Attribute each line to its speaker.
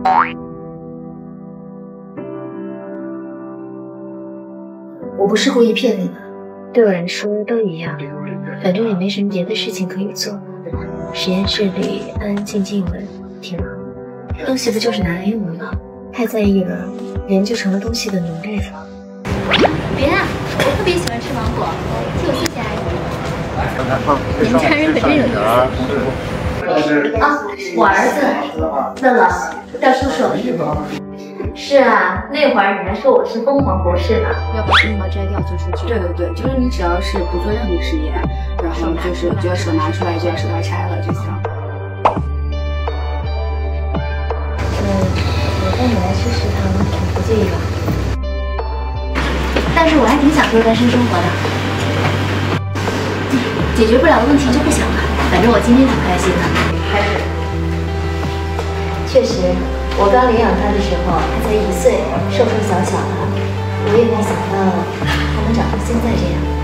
Speaker 1: 我不是故意骗你的，对我来说都一样，反正也没什么别的事情可以做。实验室里安安静静的，挺好。东西不就是拿来用的吗？太在意了，人就成了东西的奴隶了。
Speaker 2: 别啊，我特别喜欢吃芒果，替我谢谢阿姨。你们家人可真有意思。啊，我儿子乐乐，叫叔叔。是啊，那会儿你还说我是疯狂博士呢。
Speaker 3: 要把羽毛摘掉做数据。对，就是你只要是不做任何实验，然后就是就要手拿出来，就要手刀拆了就行。
Speaker 1: 我带你来吃食堂，你不介意吧？
Speaker 2: 但是我还挺享受单身生活的。解决不了的问题就不想了，反正我今天挺开心的。开始。
Speaker 1: 确实，我刚领养他的时候，他才1岁，瘦瘦小小的，我也没想到他能长成现在这样。